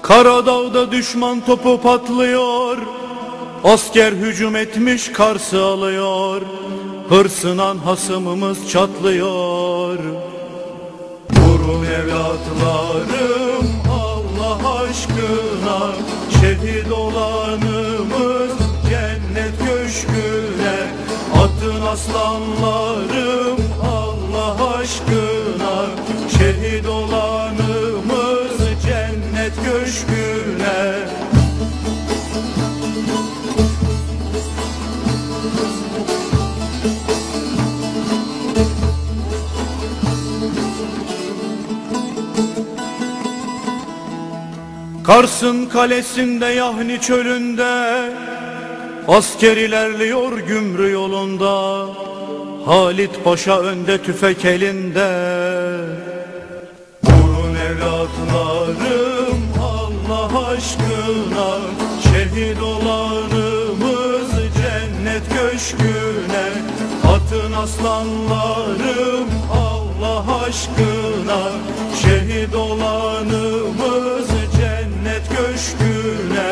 Karadağ'da düşman topu patlıyor, asker hücum etmiş Kars'ı alıyor, hırsınan hasımımız çatlıyor. Vurun evlatlarım Allah aşkına, şehit olanımız cennet köşküne. Atın aslanlarım Allah aşkına, şehit olanımız cennet köşküne. Kars'ın kalesinde Yahni çölünde asker ilerliyor gümrü yolunda, Halit Paşa önde tüfek elinde. Vurun evlatlarım Allah aşkına, şehit olanımız cennet köşküne. Atın aslanlarım Allah aşkına, şehit olanımız cennet köşküne.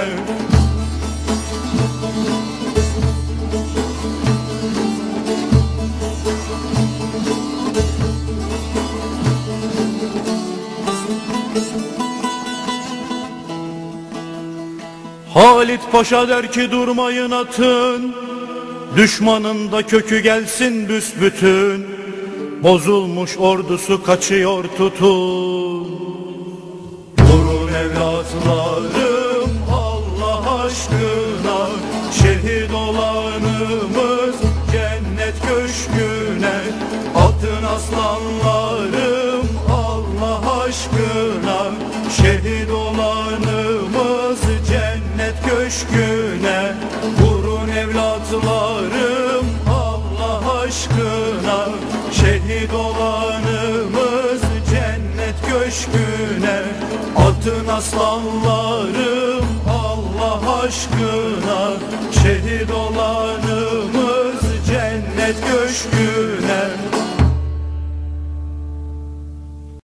Halit Paşa der ki durmayın atın, düşmanın da kökü gelsin büsbütün, bozulmuş ordusu kaçıyor tutun. Vurun evlatlarım Allah aşkına, şehit olanımız cennet köşküne. Atın aslanlarım Allah aşkına, şehit olanımız cennet köşküne. Vurun evlatlarım Allah aşkına, şehit olanımız cennet köşküne. Atın aslanlarım Allah aşkına, şehit olanımız cennet köşküne.